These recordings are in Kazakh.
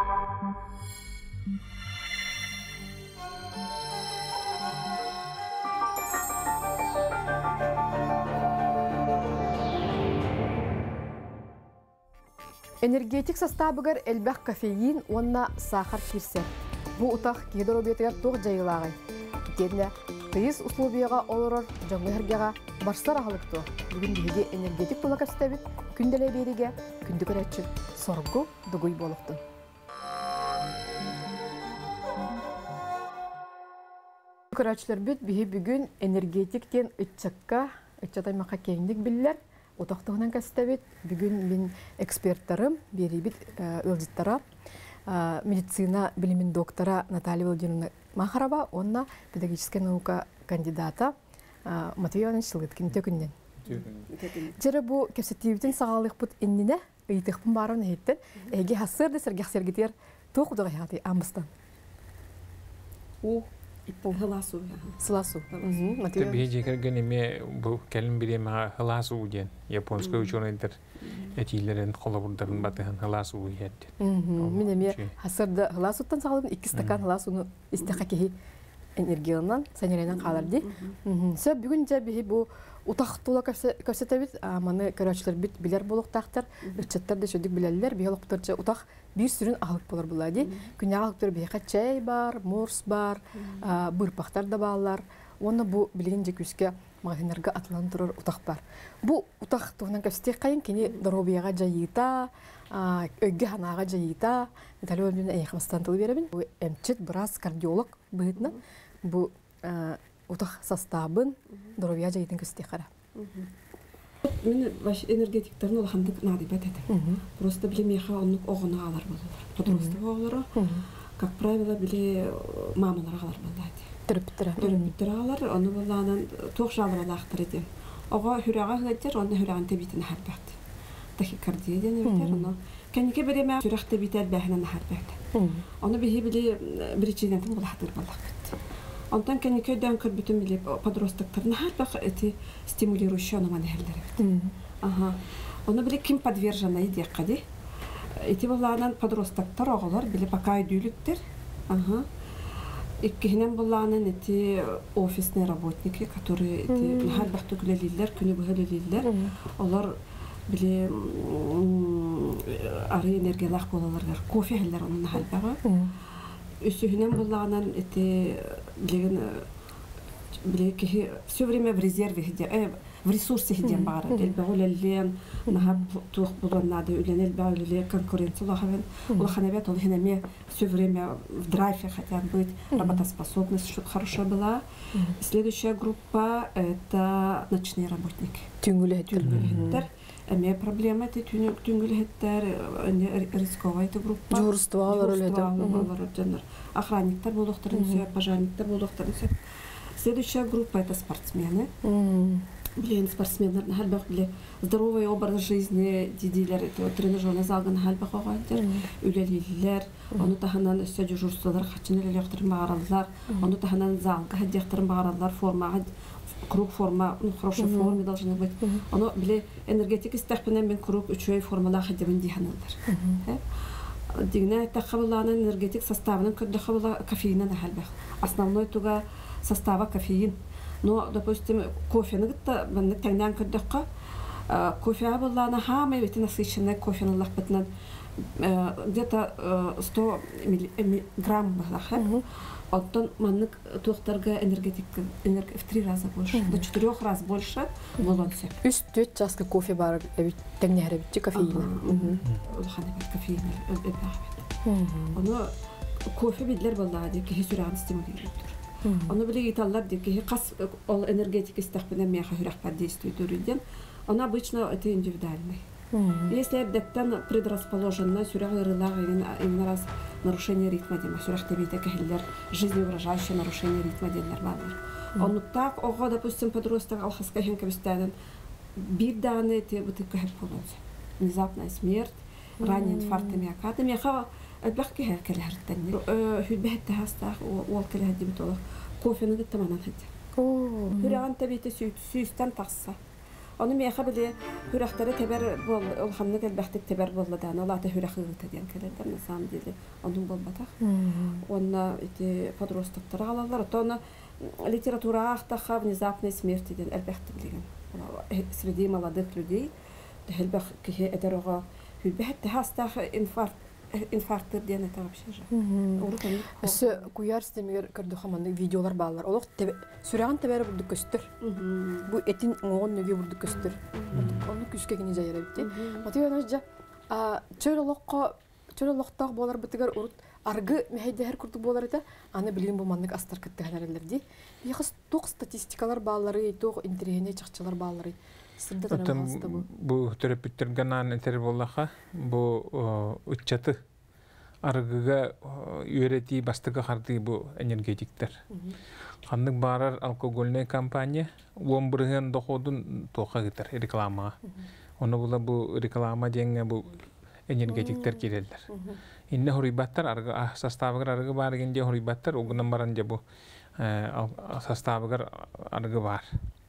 Энергетик составыгар элбэх кофеин, онна сахар кирсе. Бу утах кедоробетер туг жайылагай. Кедне тыйыз условияга олорор жаңгыргага барсар ахылыкты. Бүгүн биге энергетик тула кастабит, күнделе бериге, күндүгөрөчү соргу дугуй болуктун. Көрөчлөр бүт биги бүгүн энергетиктен ыччакка, ыччатаймакка кеңдик биллер. Отақтығынан кәстәбет, бүгін мен эксперттарым, беребет ылжыттара, медицина білімін доктора Наталья Владимировна Махарова, онна педагогическая наука кандидата Матвей Иванович Сылыткин төкінден. Жері бұл кәпсеттейбітін сағалық бұд енніне, ұйтықпын барын әйттен, әйге хасырды сәргәк-сәргетер тоқудығы яғды амбыстан. Хыласу. Сыласу. Бие жекерген еме бұл кәлім біреме хыласу ден. Японская ученыйдыр әтейлерін қолабырдарын батыған хыласу еді. Мен еме хасырды хыласуттан сағалым 2 стакан хыласуны істеқа кеhi энергиялынан, сәнерейнен қаларды. Сөп бүгін жа бейі бұл утақтула көрсетебет, маны көрәчілер бит білер болуқтақтар, үрчеттер де шөдік білелер, бейі олықтырчы утақ bir sürün ahlık bolur buladi. Күнне ahlıktır бейқа чай бар, морс бар, бұрпақтар да балар. Оны бұл білгенже күске магазинларға атылан тұрыр утақ бар. Бұл утақ туғынан көстек қайын кені дробияға жайыта, өйге ханаға жайыта. Наталья Владимировна әйқымыстан тылы беремін. Бұл әмчет біраз кардиолог бұғытны. Бұл утақ составын дробияға жайытын көстек қара. Мен ваш энергетиктерин улахандык надибет этим. Просто биле меха онук огуна алар болор. Подросток оглары, как правило, биле мамалар алар болду. Төрөптөр алар, аны буланан тохшалар алактыр эди. Ого хүрага хылатыр, аны хүраган тебитин харбат. Тахикардия дени бетер, аны кенеке береме хүракты битер бахнан харбат. Аны бихи биле биричиден булахтыр балак. Онтан кенеке дан көрбүтүн биле подростоктор харбак эти стимулирующие маневры. Ага. Оны биле ким подвержена идея ди. Эти буллардан подростоктор оголор биле пока идүлүктер. Ага. Иккинен буллардан эти офисные работники, которые эти харбак төклелилер, күнү бөлөлилер. Олар биле ары энергиялак болалар, кофе хеллер онун харбагы. Үсүнен буллардан эти биле все время в резерве в ресурсе хидем бара. Элбагулелен нахап тух булган надо үлен элбагулеле конкуренция лахавен. Улаханабет ол хинаме все время в драйве хотят быть, работоспособность, чтобы хорошо была. Следующая группа это ночные работники. Тюнгулехеттер. Эме проблема это тюнгулехеттер, рисковая эта группа. Журствалар охранниктер болуктарын, пожарниктер болуктарын. Следующая группа это спортсмены. Блин, спортсмены, хальбах, блин, здоровый образ жизни, дидилер, это тренажерный зал, хальбах, үлелилер, оны таханан өсө журсталар, хачинер электр мағаралар, оны таханан залга, хаддехтер мағаралар, форма, круг форма, ну, хорошей форме должны быть. Оно, блин, энергетика стахпенен мен круг, учой формала хаддевен диханалар. Дигне тахабылана энергетик составының көддөхабыла кофеина хальбах. Основной туга состава кофеин. Но, допустим, кофе нагта банны таңдан көддөхка кофе абылана хамай вети насыщенный кофе налахбытнан где-то 100 грамм балаха. Оттон маннык тухтарга энергетик в 3 раза больше, до 4 раз больше болонсе. Үстөт чашка кофе бар, таңнары битти кофеина. Кофеин. Оны кофе бидлер балады, ки сүрән стимулирует. Оны биле италлар ки кас ол энергетик истахпенен меха хүрәхпәр действует үрден. Он обычно это индивидуальный. Если деттен предрасположена именно раз нарушение ритма дема, жизнь угрожающее нарушение ритма дема. Он так, ого, допустим, подросток алхаскахен кабистаден, биданы те вот их внезапная смерть, ранний инфаркт миокарда, миоха бахки херкелерден. Худбехте хастах, уолкелердим толах, кофе нагт таманан хед. Хураган табите сүйстен тасса. Onu meha bile hürekleri teber bol olhanlık elbette teber bolladan olata hürek ıgıta diyen kelerler ne sam dili onun bolbatak. Onunla iti подростокlara alallar. Onu литература ахтаха внезапной смерти ден элбахты билген. Среди молодых людей элбах кихе эдерога хүлбәт хастах инфаркт ден это вообще же. Өсө куяр системер көрдү хаманды видеолар баалар. Олох сүрәгән тәбәре бурдык көстөр. Бу этин оңон нөге бурдык көстөр. Оны күскә генә җайра битте. Матыйга нәҗә чөрөлөктәг болар битгәр урут аргы мәһәйдәһәр курдук болар иде. Аны билген булманлык астар кеттәгәннәр ди. Яхыс ток статистикалар баалары, ток интернет чакчалар баалары. Сирдә тарамаста бу. Бу терапевттер ганан интер боллаха, бу уччаты аргыга үйрәти бастыга харды бу энергетиктер. Ханнык барар алкогольный компания, ломбырган доходун тока гитер реклама. Оны була бу реклама деңе бу энергетиктер кирелдер. Инне хорибаттар арга составыгар арга баргенде хорибаттар угунан баранже бу составыгар арга бар.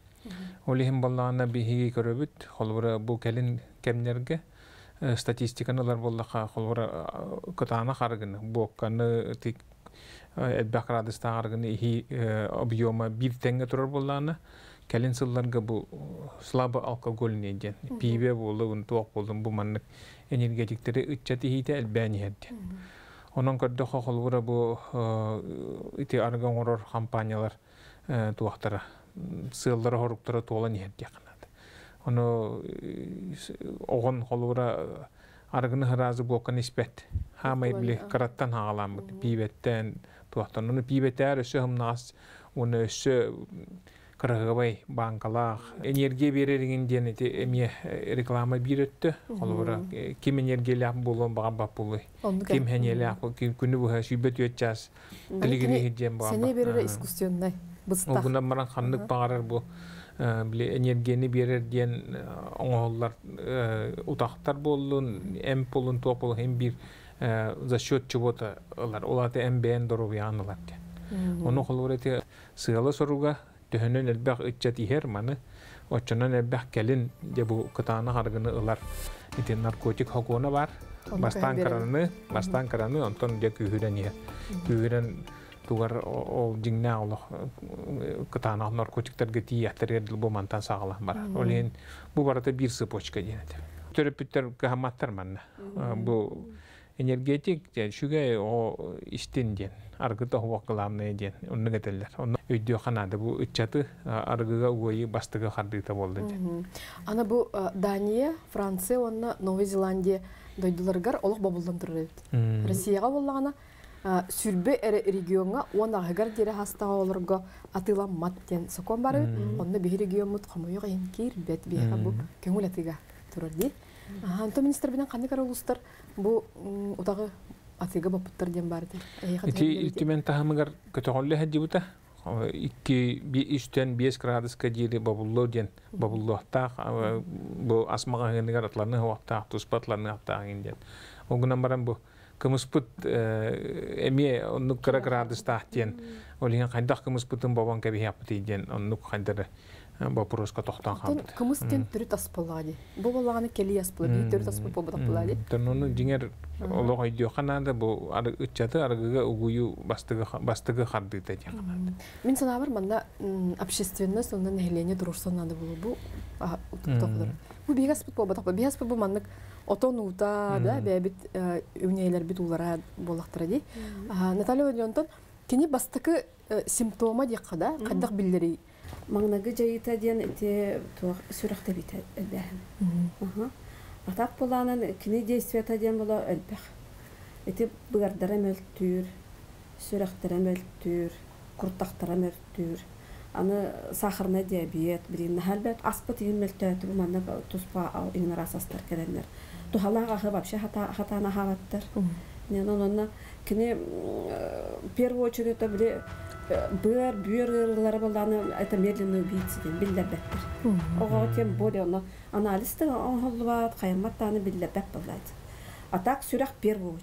Олихим баллана бихиги көрөбүт, холбура бу келин кемнерге статистиканалар боллака холбура кытана харгыны, бокканы тик эдбакрадыста харгыны ихи объема бир теңге турар болланы, келин сылларга бу слабы алкогольный ден, пибе болу, ток болдун бу маннык энергетиктери ытчаты хите элбәни хәдде. Онон көрдөкө холбура бу ити арган орор компаниялар туактара сыллары хоруктары тола ниһәт якынады. Оны огон холбура аргыны разы боккан испет. Хамай биле караттан хагалам пибеттен туактан. Оны пибеттер өсө хымнас, оны өсө кыргыбай банкалах энергия берерген ден эме реклама бирөттү. Холбура ким энергиялап болон бага болой. Ким хенелап күнү бу сүбөт өтчәс. Билигини хидем бага. Сене берер искусственный быстак. Огунан баран ханнык багарар бу биле энергияны берер ден оңоллар утактар болдун, эм полун топол hem bir за счет чего-то оларды эмбен доровяналар. Оны холорети сыгалы соруга төһөнөн элбак иччати херманы очонон элбак келин де бу кытаны харгыны ылар. Итен наркотик хокуна бар. Бастан караны онтон де күһүрен күһүрен тугар ол жиңнә олох кытаны наркотиктерге тиятер бу мантан сагыла бар. Олен бу барата бир цепочка денет. Терапевттер кахматтар манна. Бу энергетик шугай о истинден аргыта ховакламны ден. Онны гетеллер. Онны өйдө ханады бу иччаты аргыга уйы бастыга хардыта болды. Ана бу Дания, Франция, онна Новая Зеландия дойдуларгар олох бабулдан турат. Россияга боллагана сүрбе регионга онагар дере хастага олорго атылам маттен сокон бары. Онны бир регионмут камойга энкир бет бега бу көңүл атыга турди. Антон министр менен кандай каралыстар бу утагы атыга баптар ден барды. Итимен тахамыгар көтөгөллө хадибута 2-3 градуска дири бабулло ден бабуллота бу асмага генегар атларны вакта туспатларны атта ден. Огунан баран бу кымыспыт эме оннук 40 градуста ден. Олин кайдак кымыспытын бабан кеби япты ден оннук кайдары вопроска токтан калды. Кымыстен түрүт аспалады. Бу баланы кели аспалады, түрүт аспал бадапалады. Тонуну диңер олог айдыо канада бу ыччаты аргыга угую бастыгы харды ден. Мен санабар манда общественность ондан нехлене дурурсан надо было бу токтоктор. Бу бегаспыт бадапа, бегаспыт бу мандык отонута да бебит үнейлер бит улара болактыра ди. Наталья Владимировна кини бастыкы симптома диккада кадак биллери Маңнагы жайыта ден те сүрәхтә бит әлбәһен. Атак буланын кини действиета ден була әлбәх. Эте бугардара мөлтүр, сүрәхтәре мөлтүр, куртактара мөлтүр. Аны сахарный диабет, бирин хәлбәт аспыт мөлтәт бу манна туспа игнорасастар келәннәр. Тухалага вообще хатана хаваттар. Ненонна кини в первую очередь это были бюрлары баланы это медленный убийца ден билләбәттер. Ого тем более анализды оңолбат, кайматтаны билләбәт булат. А так сүрәх в первую очередь.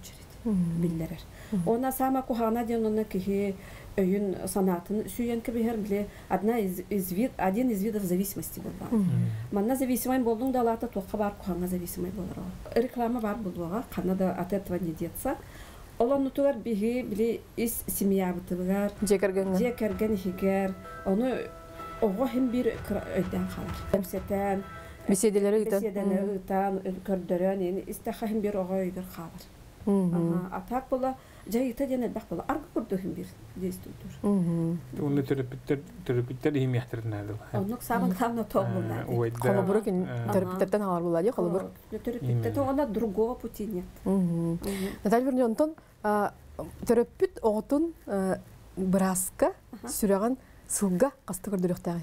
биллерер. Она сама кухана ден кихи өйін санатын сүйен кебехер биле один из видов зависимости была. Манна зависимой болдың да лата тоққа бар кухана зависимой болар. Реклама бар болуға, қанада от этого не деться. Олан нутугар биги биле из семья бутыгар. Жекерген хигер. Оны оға хим бир өйден қалар. Көмсетен Беседелері үйтен көрдөрөн истаха хим бир оға өйдер қалар. Атак бола жайыта денет бак бола аргы көрдө хим бир действуйтур. Оны терапевттер хим яхтырнады. Онук сабын кавна тог болду. Колобур терапевтерден алар болады, колобур. Терапевтер она другого пути нет. Наталья Вернёнтон терапевт оғытын браска сүреген сылга қасты көрдіріқтағы.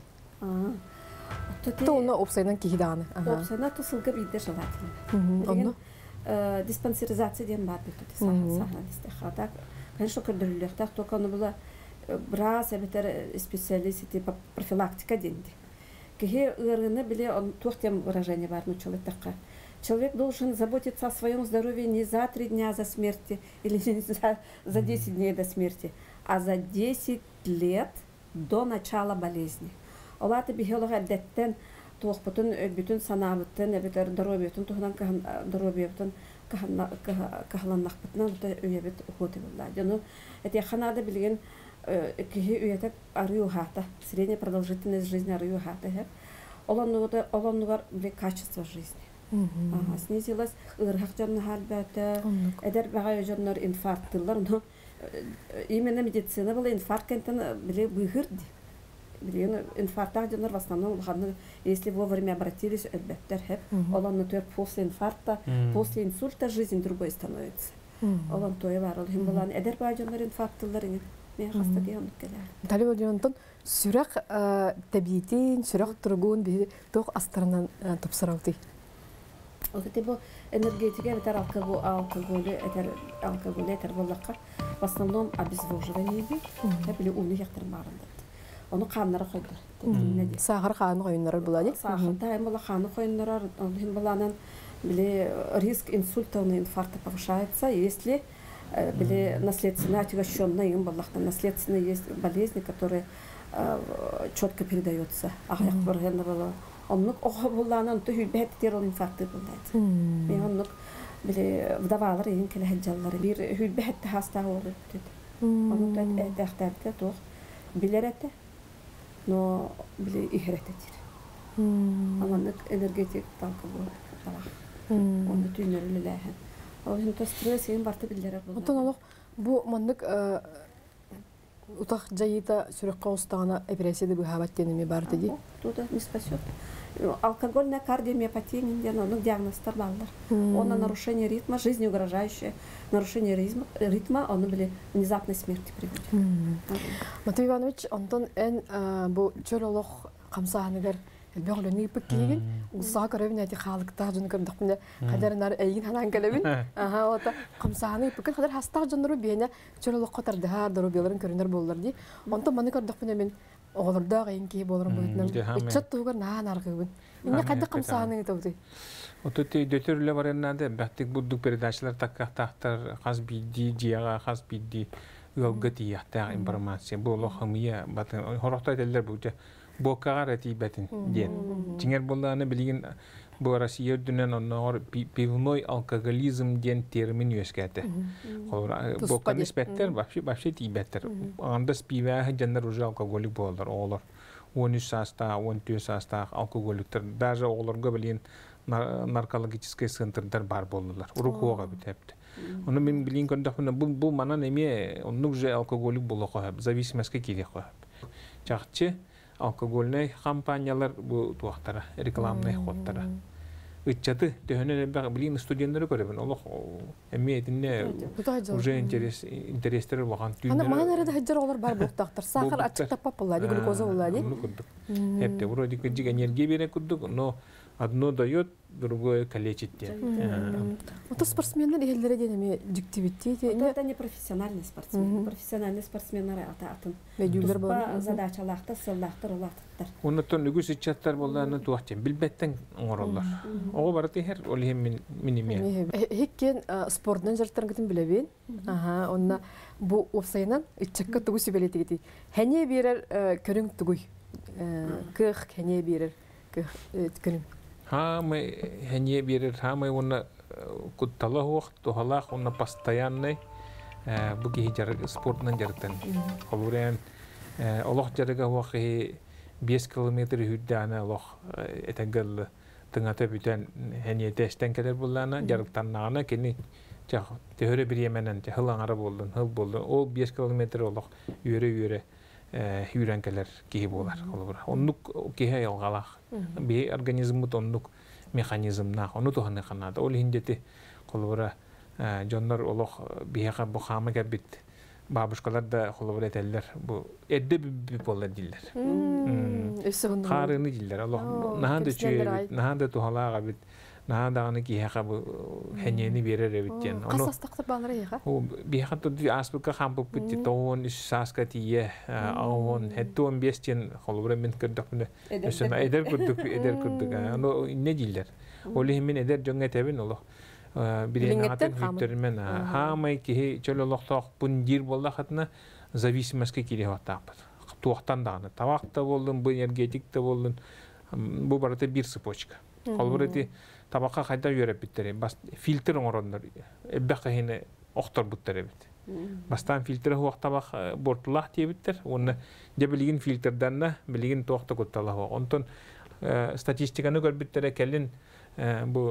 Оны опсайынан кейдағаны. Опсайынан то сылга бейді желательно. Диспансеризация ден бар бүйті сахна дистеха. Конечно, көрдіріліктақ, только оны бұла брас, әбетер специалисты профилактика денді. Кеге ұрғыны біле тоқтем выражение бар, ну, человек Человек должен заботиться о своем здоровье не за 3 дня за смерти или за 10 дней до смерти, а за 10 лет до начала болезни. Олаты бихелога деттен тоқпытын, өтбітін санабытын, әбетер здоровьетін, тоғынан здоровьетін кахаланнақпытынан өйебет ұқоты болды. Жону, әте қанады білген кеге өйетек арыю хата, средняя продолжительность жизни арыю хата. Оланугар біле качество жизни. Снизилась ырхак жонна халбата, эдер багай жоннор инфаркттылар, но именно медицина была инфаркт кентен биле выгырди. Биле инфаркттар жоннор в основном если вовремя обратились, элбеттер хеп, олан төр после инфаркта, после инсульта жизнь другой становится. Олан той бар, ол хим булан эдер багай жоннор инфаркттылар ин мен хастаге онук келер. Талиб Вернёнтон сүрәк табиитин, сүрәк тургун би тох астарынан топсарауты. Вот это энергетика, это алкоголь, это боллакка. В основном обезвоживание бит. Это были уны яктыр барында. Оны каннары койдыр. Сахар каны койнары булады. Сахар тайм була каны койнары, хим буланан биле риск инсульта и инфаркта повышается, если биле наследственная отягощенная им боллакта. Наследственные есть болезни, которые четко передаются. Ахяк баргенда было. Оннук оға болланан түйіл бәйті терол инфаркты болдайды. Мен оннук біле вдавалар ең келі әджалары. Bir hül bəhətdə hasta olur dedi. Onun da əhdərdə tox bilir ədə, no bile ihret edir. Amanlık energetik dalga bu dalaq. Onu tüynörülü ləhən. O hem de stres yerin bartı bildirə bu. Ondan olaq bu manlık utaq jayita sürüqqa ustağına epilepsiyada bu havat denimi бар dedi. Туда не спасет. Алкогольная кардиомиопатия, onun диагнозтар балдар. Он нарушение ритма, жизни угрожающее нарушение ритма, он били внезапной смерти приводит. Матвей Иванович, Антон bu çölolog qamsahanıgar elbeğleni ipikkigen usağa körevine ati xalıqta jön kördükmünde qadarnar egin hanan kelebin. Aha ota qamsahanı ipikkin qadar hasta jönürü beyne çölolog qatar daha darobiyalарын körünür bollar di. Onto many kördükmünde men oğulurda qeyinki bolurun boyutlar. İçat tuğgar nahan argıbın. İnne qadda qamsahanı tawdi. Otote dötörle varanada bahtik budduk передачалар takkahtar qaz biddi jiyaga qaz biddi yolgati yahta informasiya bu lohamiya batın horaqta edeller bu bokagar etibatin diyen. Cinger bollarını bilgin bu Rusya dünen onlar pivnoy alkoholizm diyen termin yöskete. Bokan nispetler başka tibetler. Anda spiva jannar uca alkoholik bollar oğlar. 13 sasta, 14 sasta alkoholikler. Даже oğlarga bilgin narkologический центрдар бар болдылар. Урухуга битепти. Оны мен билин көндөхүнө бул манан эме оннук же алкоголик боло коёп, зависимостьке кире коёп. Жакчы алкогольный компаниялар бу туактара, рекламный хоттара. Иччаты төнөн бак билин студенттер көрөбүн. Олох эме этинне уже интерестер болгон түйүнөр. Ана манарада хаджар олар бар буктактар. Сахар ачык тапап болду, глюкоза болду. Эпте уродик жига энергия бере кудук, но одно дает, другое калечит. Вот спортсмендар ихеллере денеме диктибитти. Это не профессиональный спортсмен. Профессиональный спортсмендар атын. Туспа задачалахта, сыллахтар, олахтар. Оннотон үгүс ичаттар болланы туахтен билбеттен оңороллар. Ого бараты хер олихем миниме. Хеккен спорттан жартаргытын билебин. Аха, онна бу офсайнан иччакка тугу сибелетигити. Хәне берер көрүң тугуй. Кых хәне берер көрүң. Хамы хәне берер, хамы онна куттала хуак, тухалах онна постоянный бу кихи спортнан жартан. Холурен олох жарыга хуак 5 километр хүддәне олох этәгәл тыңата бүтән хәне тәштән кәдер буллана жарыктаннагына кени Tehöre bir yemenin hılan ara boldun, hıl boldun. O 5 kilometre olaq yürü yürənkeler kihi bolar. Onluk kihe yalğalaq. Bir organizmut onluk mekanizmna. Onu tohanı kanada. Ol hindeti kolubura jonlar olaq biheqa bu xama gəbit. Babuşkalar da kolubura eteller. Bu edde bir bolla diller. Qarını diller. Nahanda çüye, nahanda tohalağa bit. Nahadağını ki heqa bu hanyeni verir evitten. Qasastaqtır balları heqa? O bir heqa tutdu asbıqa xampıp bitti. Toğun saska tiye ağın hettuğun bestin xolubura min kırdık bunu. Mesela eder kırdık. Onu ne diller? Oli hemin eder jonga tebin olu. Bir natın hüttermen. Hamay ki çöl olaqtaq bun dir bolla xatna зависимостьке кире хатапыр. Туақтан даны. Тавақта болдun, bu energetikte болдun. Bu barada bir sıpoçka. Xolubura ti tabakka kayda yörep bitteri. Filtre oranlar. Ebbaqqa hine oqtar butteri bit. Bastan filtre huaq tabaq bortulaq diye bitter. Onu de bilgin filtreden bilgin toqta kuttalah huaq. Ondan statistikanı gör bittere kellin bu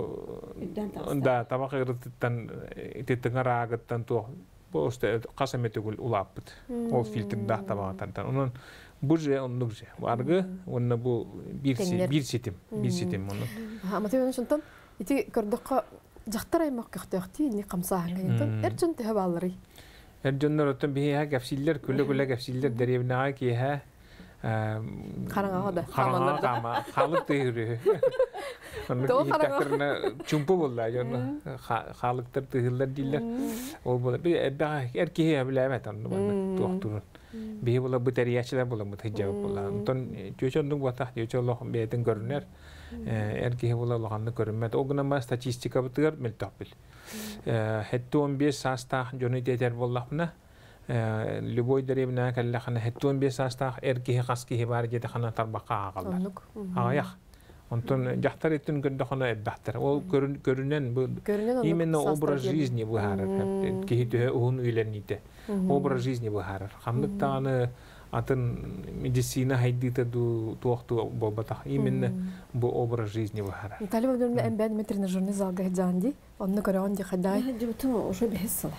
da tabaq ırtıttan tittingar ağıttan toq. Bu işte qasametegul ulapbit. O filtre da tabaqtan. Onun burje onlukje. Vargı onu bu bir sitim onu. Ama tabii şundan iti kırdıqqa jaqtar aymaq qıqtaqti ni qamsahan gaydan. Erjun te habalları. Erjunlar ötün bir ha gafsiller külle gafsiller derevnağa ki ha Qaranağa da. Qaranağa xalıq deyir. Onu takırına çumpu bolla yani xalықтар tığırlar diller. O bolla bir erkeğe bilemet onu doktorun. Bir bolla bu teriyatçılar bolla bu tecavüz bolla. Ondan çoğunluk vatah diyor çoğunluk beyden görünür. Erkeğe bolla loğanlı görünmez. O güne ma statistika bıtır meltahbil. Hatta 15 sasta jonu teter bolla buna. Любой деревня каллахана хеттон бесастах эркеhe qaskihe barjete xana tarbaqa aqallar. Аяq. Ondan jahtar ettin göndəxana ebbahtar. O görünen bu именно образ жизни bu harar. Kehitə onun öylənide. Образ жизни bu harar. Xamlıqtağını atın medisina haydita du toxtu bolbataq. Именно bu образ жизни bu harar. Talib dönemde en ben trенажерный залга һәҗанди. Onu görән ди хадай. Җибтем уже бехсала.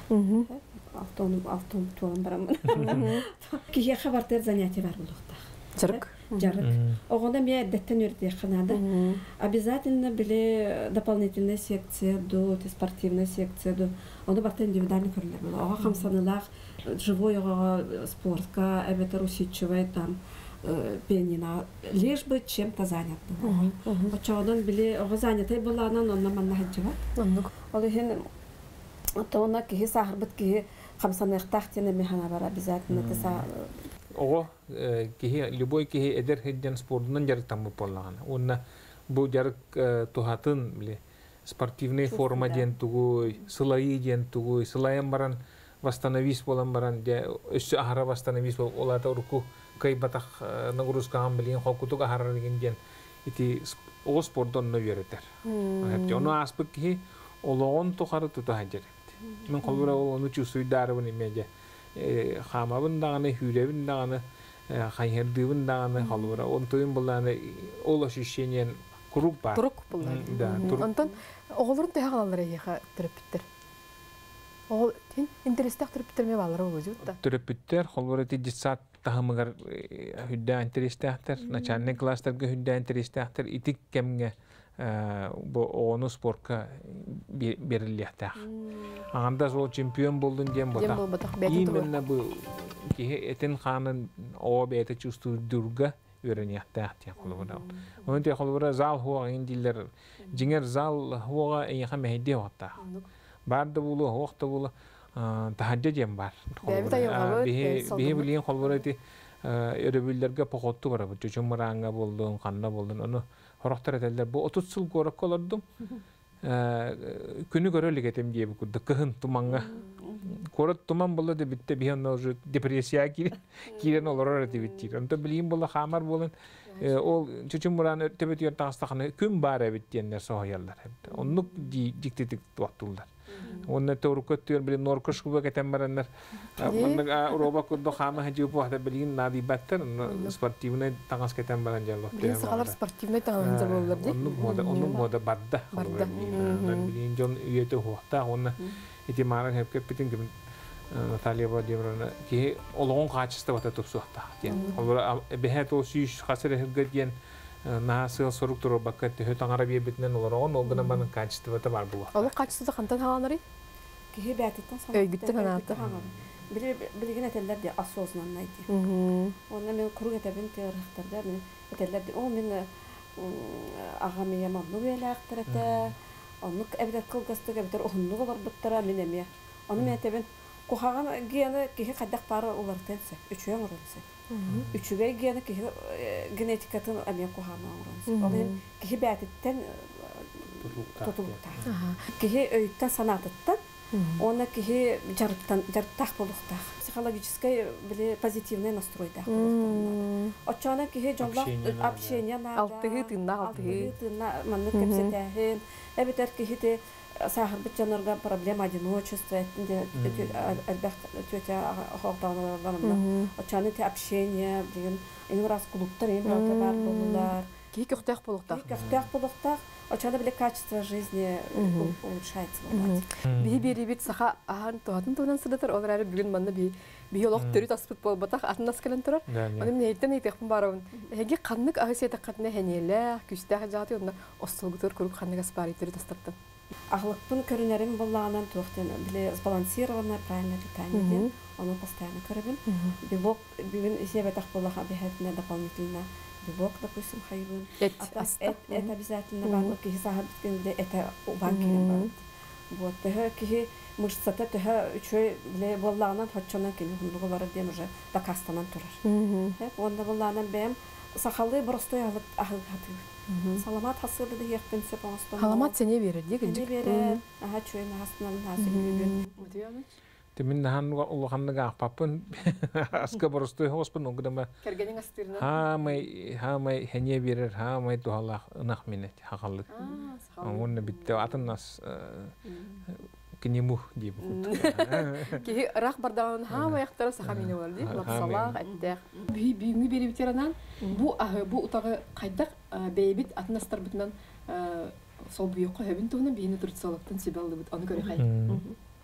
Автом туан барамын. Кие хабартер занятия бар булыкта. Жарык. Огонда мен әдәттән үрдә ханада. Обязательно биле дополнительная секция до спортивная секция до. Оны бартен индивидуальный көрүлөр була. Ага хамсанылар живой спортка, это русичевая там пианино, лишь бы чем-то занят. Очодан биле ага занятой була, анан манна хаҗыва. Ол һен атона ки сахар бит ки хамсаны тахтина механа бар обязательно теса. Ого ки любой ки эдер хеджен спортунан жарыктан боллаган. Онна бу жарык тухатын биле спортивный форма ден тугуй, сылайы ден тугуй, сылайын баран восстановись болан баран де өссө ахара восстановись бол олата урку кайбатак нагрузкаан билен хокутуга харар деген ден ити о спорттон но йөрөтөр. Оны аспык ки олоон тухары тута хаҗыр. Мен колбура onu чувствуйдар буны менде. Хамабын даганы, хүребин даганы, хайхердыбын даганы колбура. Онтойын буланы ол ощущениен круг бар. Турук булар. Да, турук. Онтон оголорун тәгалалар яха терапевттер. Ол тин интерестах терапевттерме балары болжутта. Терапевттер колбура тиҗсат тахмыгар хүддә интерестахтер, начальник класстарга хүддә интерестахтер, итик кемге bu onu sportка бериләтә. Анда сол чемпион булдын дигән бата. Именно бу ки этен ханын о бете чувствует дурга öğreniyähtäh diýen holbura. Onu diýen holbura zal huwa indiller jinger zal huwa eýha mehdi wagta. Barda bulu wagta bulu tahajjud jem bar. Bihi bilýän holbura ti örebüllerge pokottu bar. Çoçumuranga boldun, kanna boldun. Onu horaqtar edeller. Bu 30 ýyl gorak golardym. Күнү көрөлүк этем диеп курда кыһын туманга корот туман болду деп битте биһен уже депрессия кирен олорор деп биттир. Онто билим болду хамар болун ол чучум буран төбөт ертастаханы күн бар биттенер соһояллар. Оннук диктетик туаттулар. Онна торукөттөр билим норкош кубак этем бараннар. Мында роба курда хама хажу бохта билин нади баттар спортивный тагас кетем баран жалло. Сахалар спортивный тагас болдур ди. Оннук мода барда. Билин жон үйөтө хуакта онна эти маран хеп кепитин ким Наталья Владимировна ки олгон качество бата тупсуакта. Олар бехет ол сүйүш хасыр хергетген наасыл соруктур бакат хөтаңара биебитнен олар ол гына бан качество бата бар була. Ол качество кантан халанары? Ки бәтиттен сан. Өйгүттен аната. Билген этеллер де осознанно айти. Онна мен курук этебин терихтарда мен этеллер де о мен агамия мамну белактырата. Онук эбдет кылгастык эбдер оннук олар буттара мен эме. Аны мен этебин кухаган гены кихи кадак пары олар тенсе. Үчөң урунсы. Үчүгө гены кихи генетикатын эме кухаган урунсы. Ол кихи бәтиттен тутулукта. Кихи өйттен санатыттан оны кихи жарыттах болуктах. Психологический биле позитивный настройда. Очана кихи жоллак общение на алтыгы тынна манны кепсетехин. Эбетер кихи те сахар битчанырга проблема одиночества элбэх тетя хохтаналардан. Очана те общение деген эң раз клубтар эң бар болулар. Кихи көктөх болуктах. Көктөх болуктах. Очана биле качество жизни улучшается. Бихи берибит саха ахан туатын туунан сыдатыр олар бүгүн манна биолог төрүт аспыт болбатах атынан скелен турар. Анын нейттен эйтекпин барабын. Эги каннык агысыйта катына хенеле күстәх жаты онда остолгутор куруп каннык аспары төрүт астыртты. Ахлыктын көрүнөрүм боллаганан туактен биле сбалансированное правильное питание. Оны постоянно көрөбүн. Белок бүгүн эсебетак боллага бехетне дополнительно белок, допустим, хайбын. Это обязательно банк, кихи сахар биткенде это банкинен бар. Вот, кихи мышцата төһө үчөй биле боллаганан хотчонан кини хундугу бар дем уже дакастанан турар. Онда боллаганан бем сахалы простой ахылгаты. Саламат хасылды да яктын сөп аңыстан. Саламат сене берер диге. Сене берер. Аха чөй нахасынан насып. Тимин нахан улханныга папын аска боростой хоспын угдама. Кергенин астырына. Хамай хене берер, хамай тухалах нах минет хакаллык. Онны битте атыннас кинему дип. Ки рах бардаган хамай яктары саха мине бар ди. Лапсалах әттәк. Бүгүнгү берип битеранан бу утагы кайдак бейбит атнастар битнан сол буйукка хөбүн тугуна бийини турцалыктан сибалды бит. Аны көрө хай.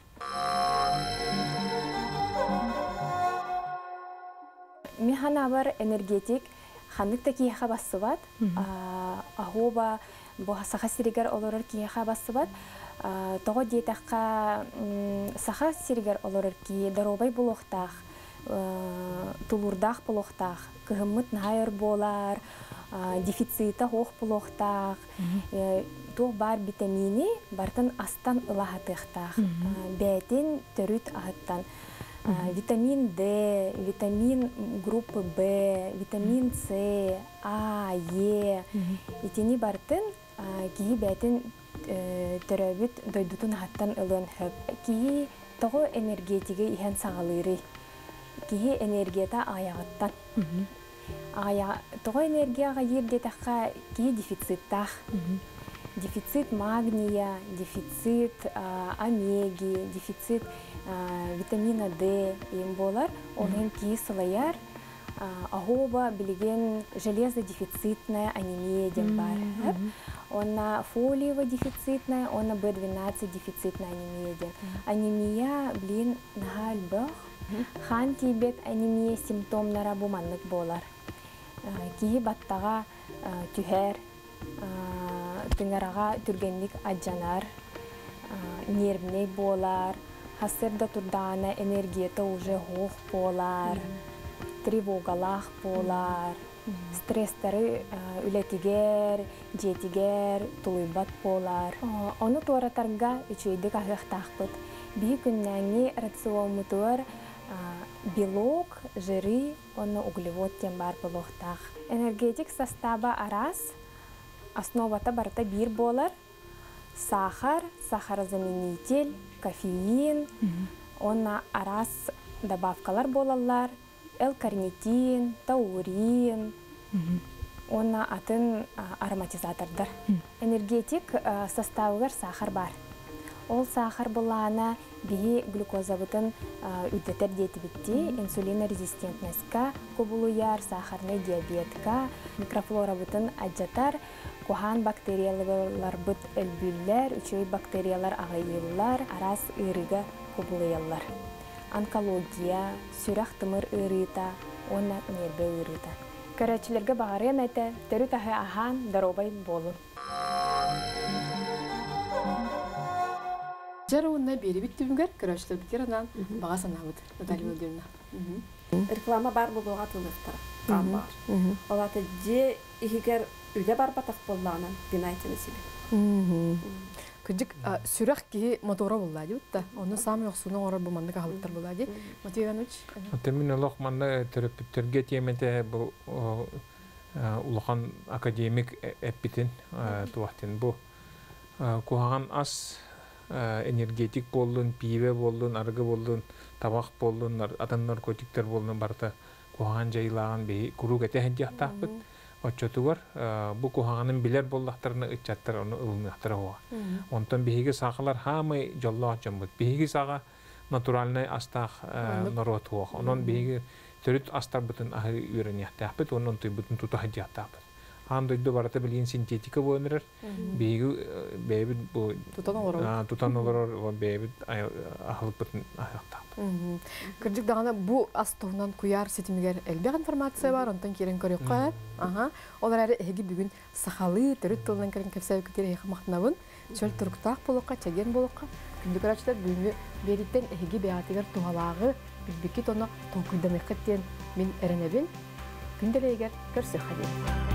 Механа бар энергетик ханнык таки хабасыбат. Ахоба бу сахасиригер олорор ки хабасыбат. Того диетакка саха сиригер олорор ки даробай булохтах, тулурдах булохтах, кыгыммыт найыр болар, дефицита хох булохтах. Тух бар витамины бартын астан ылахатыхтах. Бетин төрүт ахаттан. Витамин D, витамин группы B, витамин C, A, E. Итини бартын кии бетин төрөбүт дойдутун хаттан ылын хөп. Кии того энергетиге ихен сагалыры. Кии энергията аягыттан. Того энергияга ердетакка кии дефициттах. Дефицит магния, дефицит омеги, дефицит витамина D им болар. Олен кислояр, агоба билеген железодефицитная анемия дем бар. Она фолиево-дефицитная, она B12 дефицитная анемия дем. Анемия, блин, нагальбах. Хан тибет анемия симптом на рабу маннык болар. Кии баттага түхер, тыңарага түргенлик аджанар, нервный болар, хасырда турдана энергията уже хох болар, тревогалах болар, стресстары үлетигер, жетигер, тулуйбат болар. Оны туаратарга үчөйдік ағықтақпыт. Бии күннәңі рациомутуар белок, жиры, оны углевод тем бар болуқтақ. Энергетик состава арас, основата барта бир болар, сахар, сахарозаменитель, кофеин, оны арас добавкалар болалар, L-карнитин, таурин, оны атын ароматизатордар. Энергетик составыгар сахар бар. Ол сахар болана бии глюкозабытын үддетер дети битти, инсулинорезистентнесска, кобулуяр, сахарный диабетка, микрофлора бытын аджатар, кохан бактериялар быт элбүллер, үчөй бактериялар ағайыллар, арас ырыга кобулуяллар. Онкология, сүрах тымыр ырыта, онна нербе ырыта. Көрәчілерге бағарым әті, түрі тахы ахан даробай болу. Жаруынна бері біттімгер, көрәчілер біттер анан баға санабыд, Наталья Владимировна. Реклама бар болуға тылықтар. Бар. Олаты де егер үйде бар батақ боллағынан бинайтыны себе. Күдік сүрәқ кейі мотора болады, оны сам yoqsuның орыр бұманды қағылықтар болады. Матвей Иванович? Темін олық манны терапевтерге тементе бұл улахан академик әппітін туақтен бұл. Куаған ас энергетик болдun, пиве болдun, арғы болдun, табақ болдun, атын наркотиктер болдun барта куаған жайлаған бей күруг әте әндияқтақпыт. Отчотугар, бұл куғанын билер болдақтарына үтчаттар, оны ылынықтары оға. Онтан бейгі сақылар хамы жолла açan бұд. Бейгі саға натуральный астақ народ оға. Онын бейгі түріт астар бұтын ағы үйрен яқтақпыт, онын тұй бұтын тұты хадияқтақпыт. Андойды барата білген синтетика болынырыр. Бейбіт бұл тұтан олар бейбіт ағылып бұтын аяқтақпыт. Кірдік дағана бұл астығынан күйар сетімігер әлбеғ информация бар, онтан керен көрек қойып. Олар әрі әгі бүгін сақалы, түріт тұлынан керен кәпсәй көтері еқі мақтынабын. Чөл тұрықтақ болуққа, чәген болуққа. Күнді көрәчілер бүгінгі беріттен әгі бәятығыр туғалағы білбекет оны тоңқыйдамықыттен мен әрінәбін күнделегер көрсі қаден.